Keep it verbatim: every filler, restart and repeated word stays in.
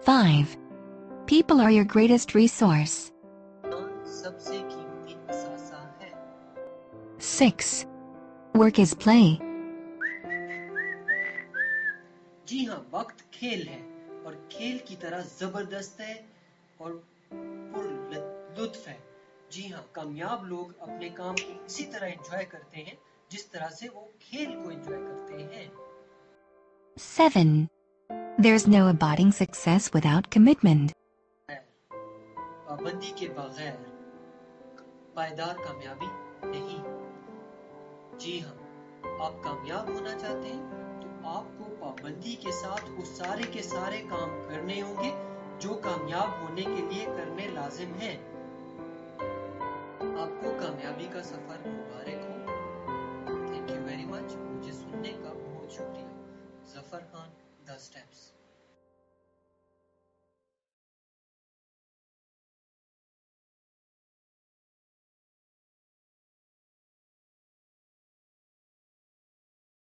five. People are your greatest resource. सबसे कीमती असासा है। six. Work is play. जी हाँ, वक्त खेल है और खेल की तरह जबरदस्त है और पुरलुत्फ है। जी हाँ, कामयाब लोग अपने काम को इसी तरह एंजॉय करते हैं जिस तरह से वो खेल को एंजॉय करते हैं। seven. There's no abiding success without commitment. पाबंदी के बगैर पायदार कामयाबी नहीं। जी हाँ, आप कामयाब होना चाहते हैं तो आपको पाबंदी के साथ वो सारे के सारे काम करने होंगे जो कामयाब होने के लिए करने लाजिम हैं। आपको कामयाबी का सफर मुबारक हो। Thank you very much. मुझे सुनने का बहुत शुक्रिया। Zafar Khan, the steps.